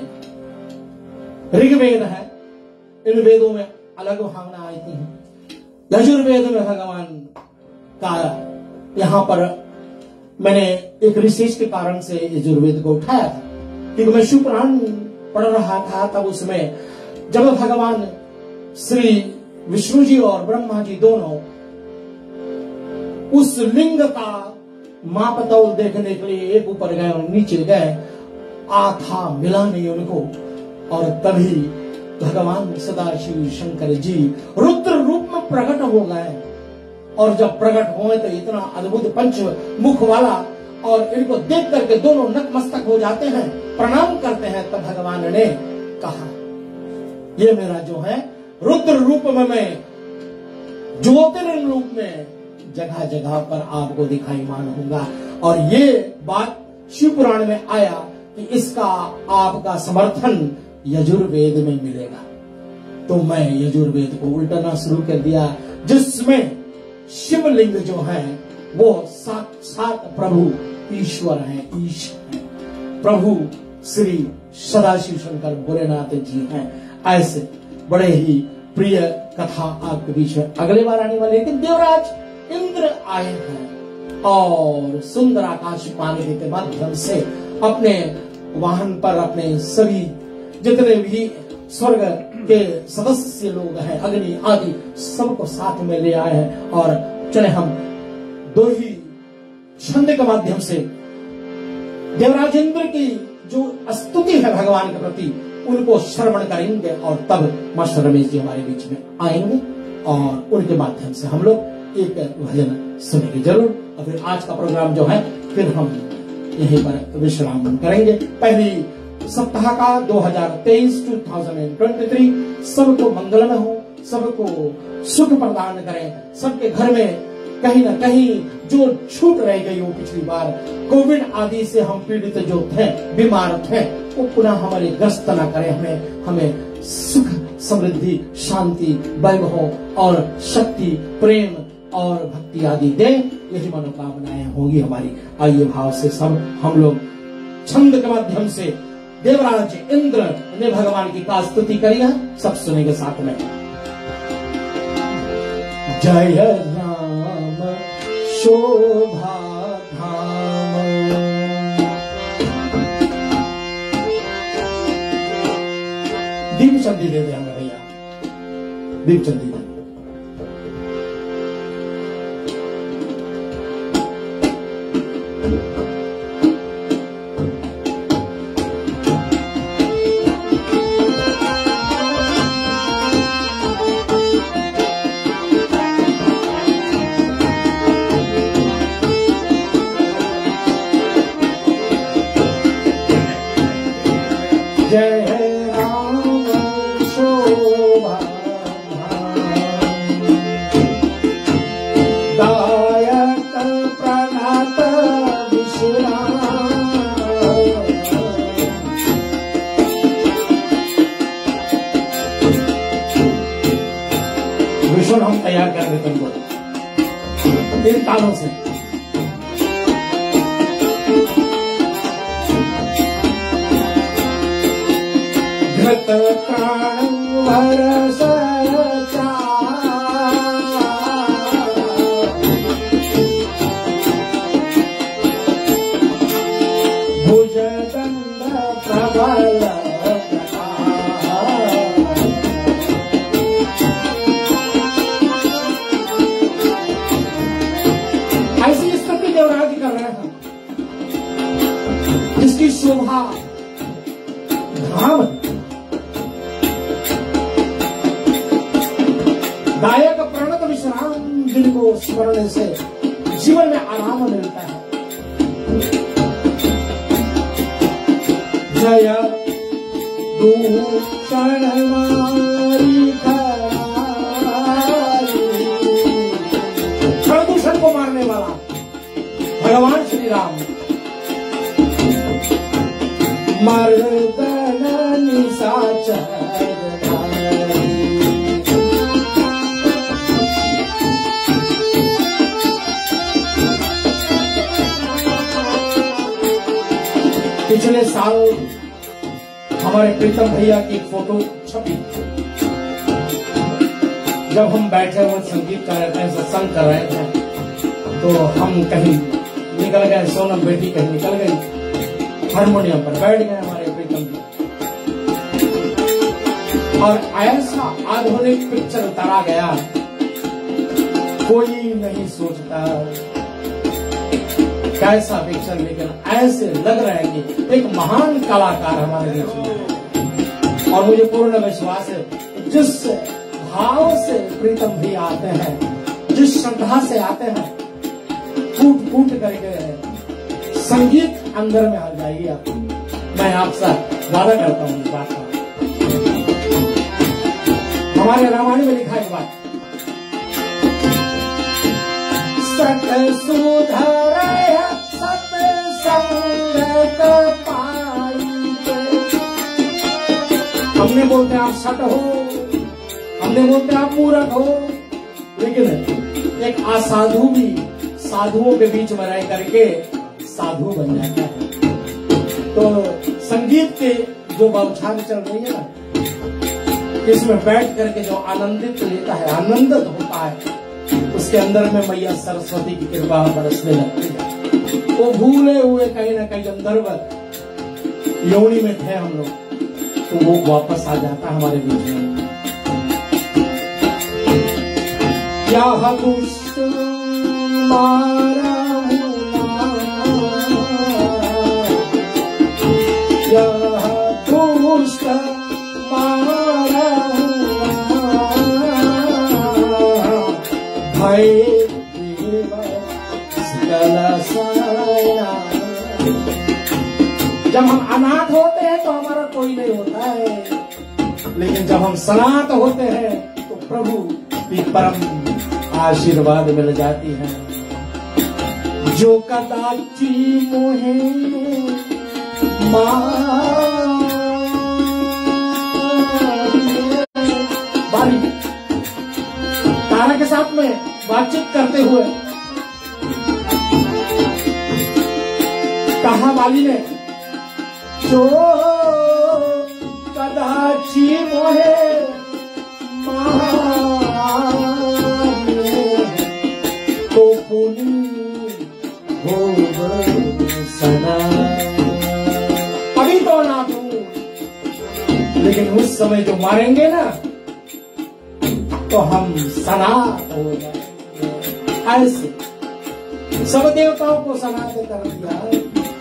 ऋग्वेद है, इन वेदों में अलग भावना आती है। यजुर्वेद में भगवान का, यहां पर मैंने एक रिसर्च के कारण से यजुर्वेद को उठाया था, क्योंकि मैं शिव पुराण पढ़ रहा था। तब उसमें जब भगवान श्री विष्णु जी और ब्रह्मा जी दोनों उस लिंग का मापतौल देखने के लिए एक ऊपर गए और नीचे गए, आथा मिला नहीं उनको। और तभी भगवान सदाशिव शंकर जी रुद्र रूप में प्रकट हो गए। और जब प्रकट हुए तो इतना अद्भुत पंच मुख वाला, और इनको देख करके दोनों नतमस्तक हो जाते हैं, प्रणाम करते हैं। तब भगवान ने कहा, ये मेरा जो है रुद्र रूप में, मैं ज्योतिर्लिंग रूप में जगह जगह पर आपको दिखाईमान होगा। और ये बात शिव पुराण में आया कि इसका आपका समर्थन यजुर्वेद में मिलेगा। तो मैं यजुर्वेद को उल्टाना शुरू कर दिया, जिसमें शिवलिंग जो है वो साक्षात प्रभु ईश्वर है, ईश है, प्रभु श्री सदाशिव शंकर भोलेनाथ जी हैं। ऐसे बड़े ही प्रिय कथा आपके बीच में अगले बार आने वाले। लेकिन देवराज इंद्र आए हैं और सुंदर आकाश पानी के माध्यम से अपने वाहन पर अपने सभी जितने भी स्वर्ग के सदस्य लोग हैं, अग्नि आदि सबको साथ में ले आए हैं। और चले हम दो ही छंद के माध्यम से देवराज इंद्र की जो स्तुति है भगवान के प्रति उनको श्रवण करेंगे और तब मास्टर रमेश जी हमारे बीच में आएंगे और उनके माध्यम से हम लोग एक भजन सुनेंगे जरूर। और फिर आज का प्रोग्राम जो है फिर हम यहीं पर विश्राम करेंगे। पहली सप्ताह का 2023 सबको मंगलमय हो, सबको सुख प्रदान करें। सबके घर में कहीं न कहीं जो छूट रह गई हो पिछली बार कोविड आदि से हम पीड़ित जो थे, बीमार थे, वो पुनः हमारे ग्रस्त न करें। हमें सुख, समृद्धि, शांति, वैभव और शक्ति, प्रेम और भक्ति आदि दे। यही मनोकामनाएं होगी हमारी। आइए भाव से सब हम लोग छंद के माध्यम से देवराज इंद्र ने भगवान की का स्तुति करी है, सब सुनेंगे साथ में। जय राम शोभा धाम, दीप चंदी दे दे हमें भैया, दीप चंदी दे। जय राम शोभा दायक प्रणत विश्राम, विष्णु हम तैयार कर देते तुमको इन तालों से। घृत प्राण वरस भुज दंड प्रबल, ऐसी स्तुति देवराज कर रहे हैं जिसकी शोभा धाम, दायक प्रणत विश्राम, जिनको स्मरण से जीवन में आराम मिलता है। जय दूषण मारी प्रदूषण को मारने वाला भगवान श्री राम, मर्दन निशाचर पिछले साल हमारे प्रीतम भैया की फोटो छपी। जब हम बैठे हुए संगीत कर रहे थे, सत्संग कर रहे थे, तो हम कहीं निकल गए, सोनम बेटी कहीं निकल गई, हारमोनियम पर बैठ गए हमारे प्रीतम जी, और ऐसा आधुनिक पिक्चर उतारा गया, कोई नहीं सोचता कैसा पिक्चर, लेकिन ऐसे लग रहा है कि एक महान कलाकार हमारे बीच में है। और मुझे पूर्ण विश्वास है जिस भाव से प्रीतम भी आते हैं, जिस श्रद्धा से आते हैं, कूट कूट करके संगीत अंदर में आ जाएगी। आप मैं आपसे वादा करता हूँ इस बात का। हमारे रामायण में लिखा है बात, सत सुधर सत्संग पाई। हमने बोलते आप सट हो, हमने बोलते आप मूर्ख हो, लेकिन एक असाधु भी साधुओं के बीच में रह करके साधु बन जाता है। तो संगीत के जो बौछार चल रही है ना, इसमें बैठ करके जो आनंदित लेता है, आनंदित होता है, उसके अंदर में मैया सरस्वती की कृपा बरसने लगती है। वो भूले हुए कहीं ना कहीं गंधर्व योनि में थे हम लोग, तो वो वापस आ जाता हमारे बीच में। क्या दुष्ट मारा दुष्ट मारा भय जब हम अनाथ होते हैं तो हमारा कोई नहीं होता है, लेकिन जब हम सनाथ होते हैं तो प्रभु की परम आशीर्वाद मिल जाती है। जो कदाची मोहे बारी तारा के साथ में बातचीत करते हुए कहा बाली ने, जो कदाची मोहे तो पुनी हो सना। अभी तो ना तू, लेकिन उस समय जो मारेंगे ना तो हम सनात हो जाएंगे। ऐसे सब देवताओं को सनात कर दिया।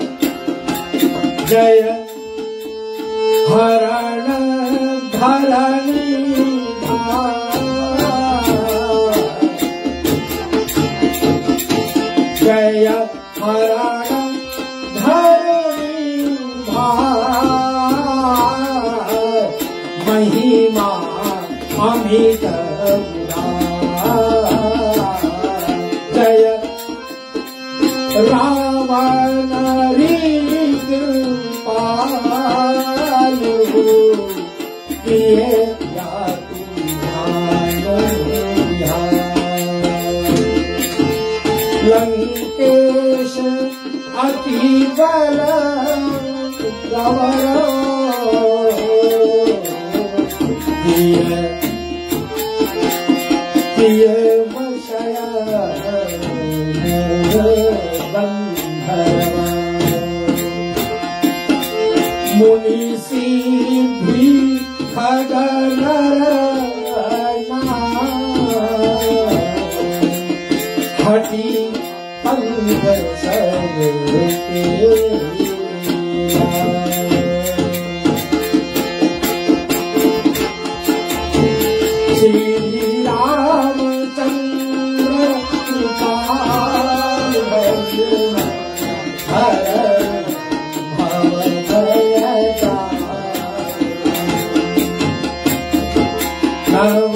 जय हरण धरणी जय हरण धरणी महिमा अमित जय रावण लंकेश अति बल गवर वशय गंधर्व मुनि सिद्धि खगनर हटी पंग सब श्री रामचंद्र कृपाल हर भव भयता नव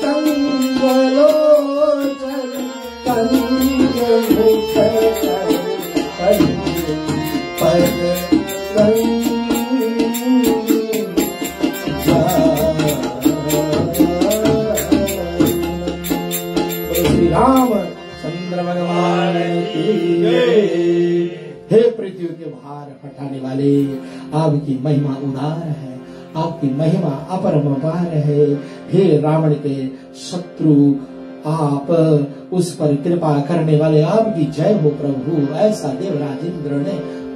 श्री रामचंद्र भगवान की। हे पृथ्वी के भार हटाने वाले, आपकी महिमा उदार है, आपकी महिमा अपरंपार है। हे रावण के शत्रु, आप उस पर कृपा करने वाले, आपकी जय हो प्रभु। ऐसा देवराज इंद्र ने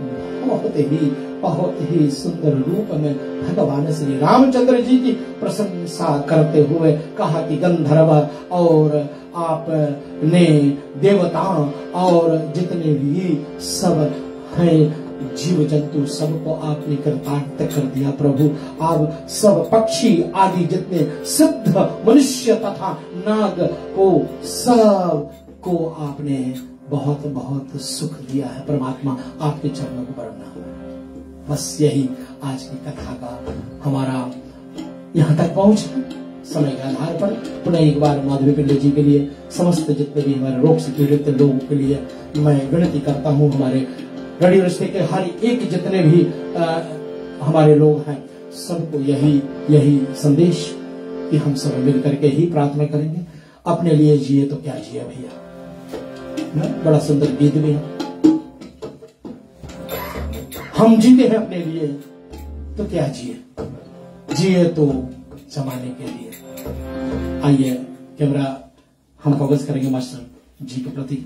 बहुत ही सुंदर रूप में भगवान श्री रामचंद्र जी की प्रशंसा करते हुए कहा कि गंधर्व और आप ने देवता और जितने भी सब हैं जीव जंतु सबको आपने कृतार्थ कर दिया प्रभु। आप सब पक्षी आदि जितने सिद्ध मनुष्य तथा नाग को सब को आपने बहुत बहुत सुख दिया है परमात्मा। आपके चरणों को बढ़ना, बस यही आज की कथा का हमारा यहाँ तक पहुंचना। समय के आधार पर पुनः एक बार माधवी पिंडे जी के लिए, समस्त जितने भी हमारे रोग से पीड़ित लोगों के लिए मैं विनती करता हूँ। हमारे रेडियो रिश्ते के हर एक जितने भी हमारे लोग हैं सबको यही संदेश कि हम सब मिल करके ही प्रार्थना करेंगे। अपने लिए जिए तो क्या जिए भैया, बड़ा सुंदर गीत भी है। हम जीते हैं अपने लिए तो क्या जिए तो जमाने के लिए। आइए कैमरा हम फोकस करेंगे मास्टर जी के प्रति।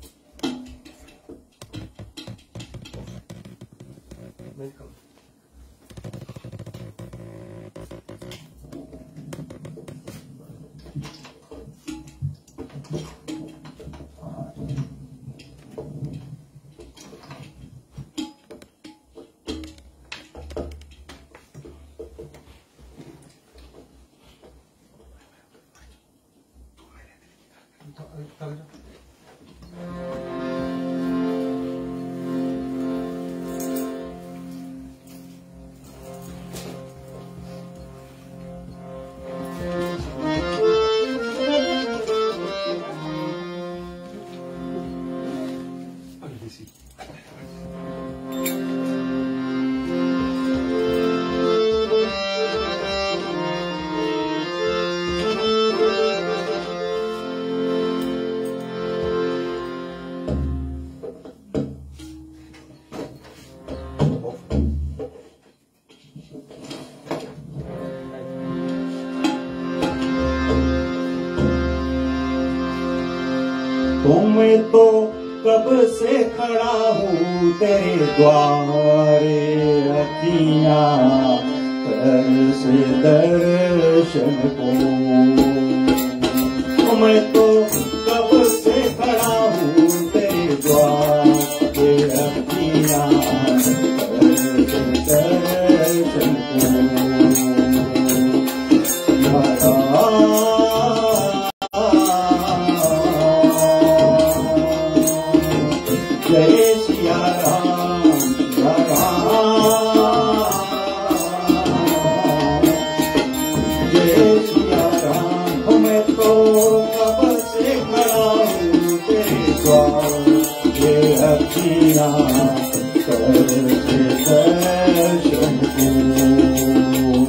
मैं तो कब से खड़ा हूँ तेरे द्वारे, अखियाँ तरस दर्शन को। मैं तो कब से खड़ा हूँ तेरे द्वारे, अखियाँ तरस दर्शन को। जय सिया राम, जय सिया राम। मैं तो कब से खड़ा हूँ तेरे द्वार, ये अखियाँ करते दर्शन को।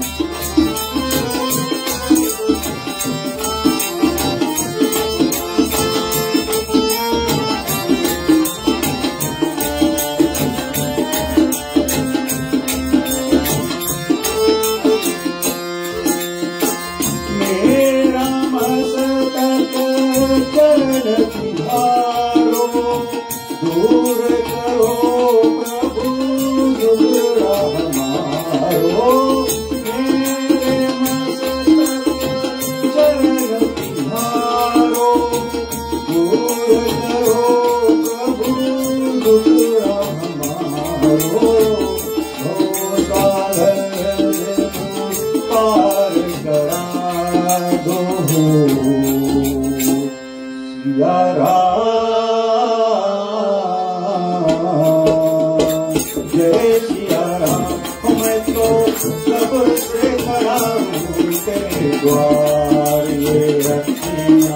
दूर करो प्रभु दुर्गा हमारो, मेरे मस्तक चरण तुम्हारो। दूर करो प्रभु दुर्गा हमारो, हो सागर पार करा दो सिया राम। जय सिया राम। मैं तो कब से खड़ा हूँ तेरे द्वार, ये अखियाँ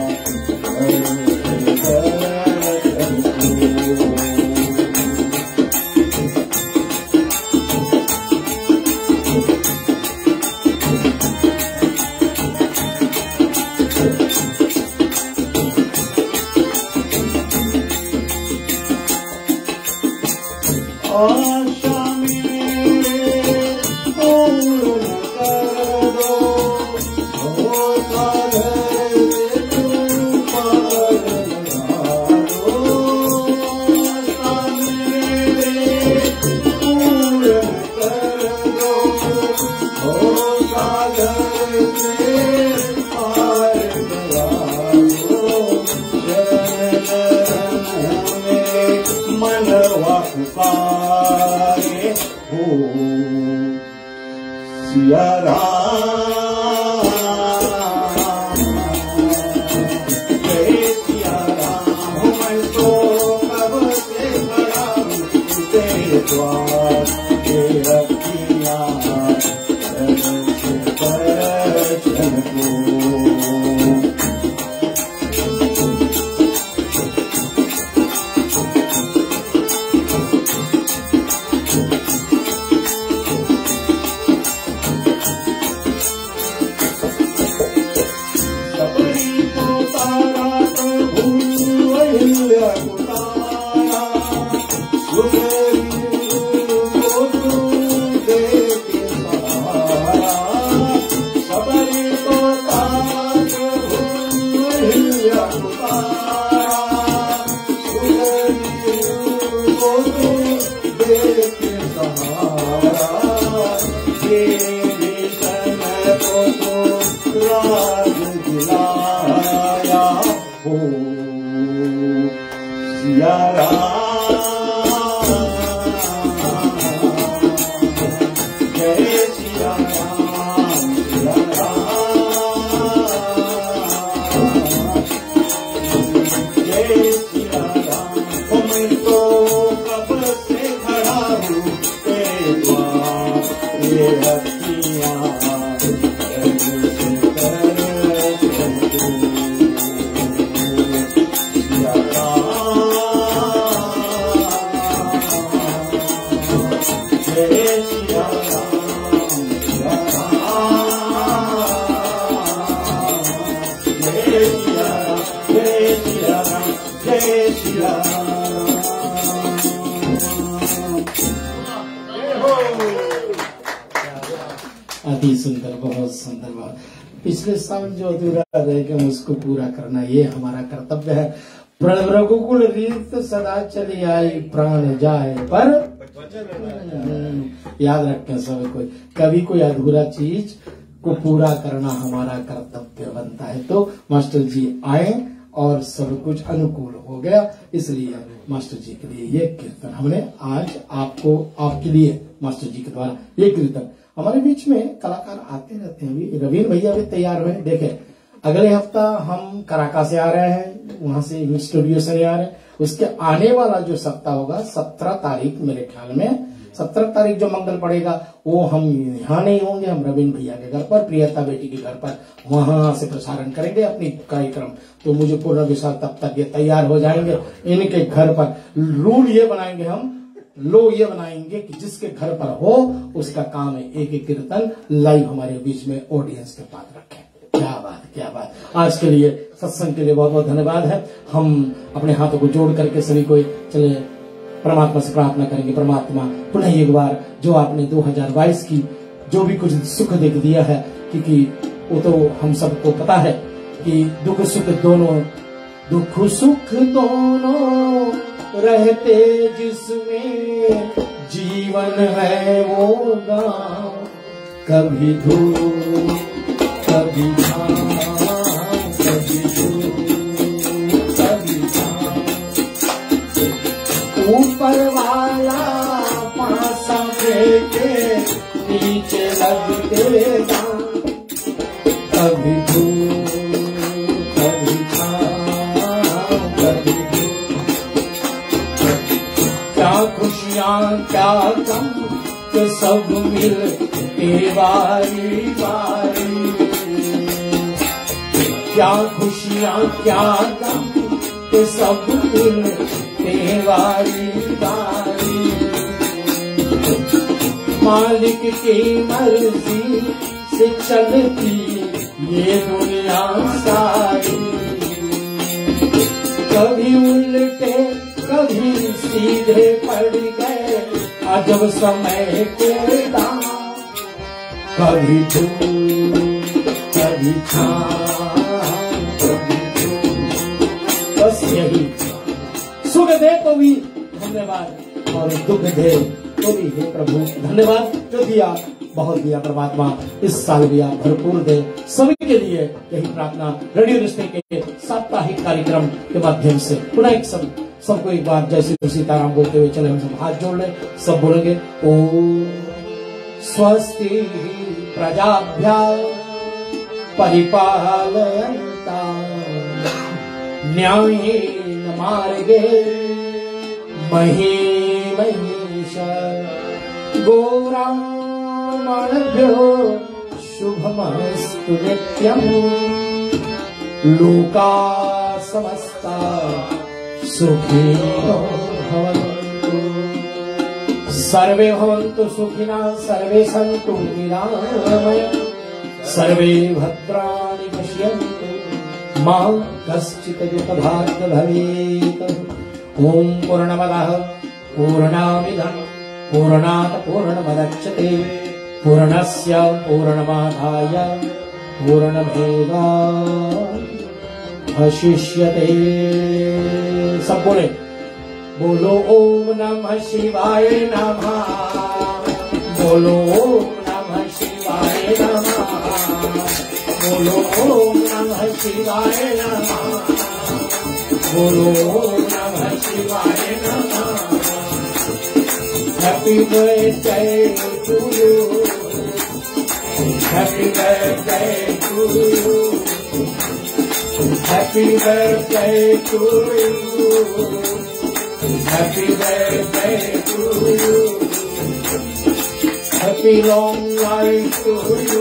आशा मेरे पूर्ण कर दो, हो सागर तुम पार लगा दो। आशा मेरे पूर्ण कर दो, हो सागर से पार लगा दो। शरण में मनवा पुकारे हो सिया राम। जय सिया राम। मैं तो कब से खड़ा हूँ तेरे द्वार, ये अखियाँ दर्शन को। तेरे सन को तो राज दिलाया हो सिया राम। जय सिया राम सिया राम जय सिया राम। मैं तो कब से खड़ा हूँ तेरे द्वार ये हस्तियाँ अति सुंदर, बहुत सुंदर बात। पिछले साल जो अधूरा रह गया उसको पूरा करना ये हमारा कर्तव्य है। रघुकुल रीत सदा चली आई, प्राण जाए पर याद रखें सब कोई, कभी कोई अधूरा चीज को पूरा करना हमारा कर्तव्य बनता है। तो मास्टर जी आए और सब कुछ अनुकूल हो गया, इसलिए मास्टर जी के लिए ये कीर्तन हमने आज आपके लिए मास्टर जी के द्वारा ये कीर्तन। हमारे बीच में कलाकार आते रहते हैं, अभी रवीन भैया भी तैयार हुए। देखे अगले हफ्ता हम कराका से आ रहे हैं, वहां से स्टूडियो से आ रहे हैं। उसके आने वाला जो सप्ताह होगा 17 तारीख मेरे ख्याल में, 17 तारीख जो मंगल पड़ेगा वो हम यहाँ नहीं होंगे, हम रवीन भैया के घर पर, प्रियता बेटी के घर पर, वहां से प्रसारण करेंगे अपनी कार्यक्रम। तो मुझे पूर्ण विश्वास तब तक ये तैयार हो जाएंगे इनके घर पर। रूल ये बनाएंगे हम, लो ये बनाएंगे कि जिसके घर पर हो उसका काम है एक एक कीर्तन लाइव हमारे बीच में ऑडियंस के पास रखें। क्या बात, क्या बात। आज के लिए सत्संग के लिए बहुत बहुत धन्यवाद है। हम अपने हाथों को जोड़ करके सभी को चले परमात्मा से प्रार्थना करेंगे। परमात्मा पुनः एक बार जो आपने 2022 की जो भी कुछ सुख देख दिया है, क्योंकि वो तो हम सबको पता है कि दुख सुख दोनों रहते जिसमें जीवन है वो गाँव, कभी धूप कभी छाँव, कभी धूप कभी छाँव। ऊपर वाला पासा फेंके नीचे लगते दांव, कभी धूप कभी छाँव, कभी क्या खुशियाँ क्या गम के सब मिलते बारी बारी, क्या खुशियाँ क्या गम के सब मिलते बारी बारी। मालिक की मर्जी से चलती ये दुनिया सारी, कभी उल्टे कभी सीधे पड़ गए अजब समय के दांव, कभी धूप कभी छाँव, कभी धूप। बस यही सुख दे तो भी धन्यवाद और दुख दे तो भी हे प्रभु धन्यवाद। जो दिया बहुत दिया परमात्मा, इस साल भी आप भरपूर दे। सभी के लिए यही प्रार्थना रेडियो रिश्ते के साप्ताहिक कार्यक्रम के माध्यम से पुनः एक सबको एक बार जय श्री सीताराम बोलते हुए चले हम सब हाथ जोड़ ले। सब बोलेंगे ओम स्वस्ति प्रजाभ्यां परिपालयन्तां न्यायेन मार्गे महीषा गोब्राह्मणभ्यो शुभमस्तु नित्यम् लोका समस्ता सुखिनो भवन्तु सर्वे भवन्तु सुखिनः सर्वे सन्तु निरामयाः सर्वे भद्राणि पश्यन्तु मा कश्चित् दुःखभाग् भवेत्। ओम पूर्णमदः पूर्णमिदं पूर्णात् पूर्णमुदच्यते पूर्णस्य पूर्णमादाय पूर्णमेवावशिष्यते। सब बोले बोलो ओम नमः शिवाय नमः। बोलो ओम नमः शिवाय नमः, बोलो ओम नमः शिवाय नमः, बोलो ओम नमः शिवाय नमः। Happy birthday to you, happy birthday to you, happy birthday to you, happy birthday to you, happy long life to you,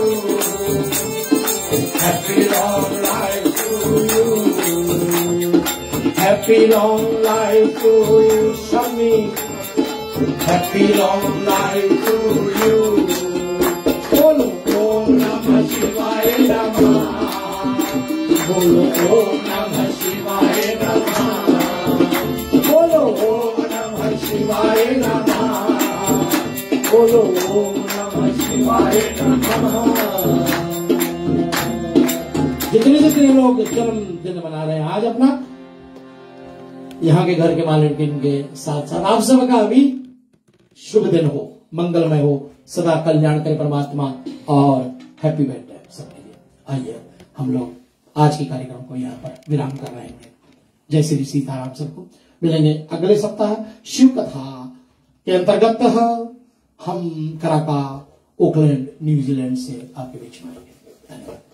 happy long life to you, happy long life to you Shami, happy long life to you. बोलो ओम नमः शिवाय नमः, बोलो ओम नमः शिवाय नमः, बोलो ओम नमः शिवाय नमः, बोलो ओम नमः शिवाय नमः। जितने जितने लोग जन्मदिन मना रहे हैं आज अपना, यहाँ के घर के मालिक के साथ साथ आप सबका भी शुभ दिन हो, मंगलमय हो, सदा कल्याण करे परमात्मा, और हैप्पी बर्थडे सबके लिए। आइए हम लोग आज के कार्यक्रम को यहाँ पर विराम कर रहे हैं। जय श्री सीताराम। सबको मिलेंगे अगले सप्ताह शिव कथा के अंतर्गत। हम कराका ओकलैंड न्यूजीलैंड से आपके बीच में आएंगे। धन्यवाद।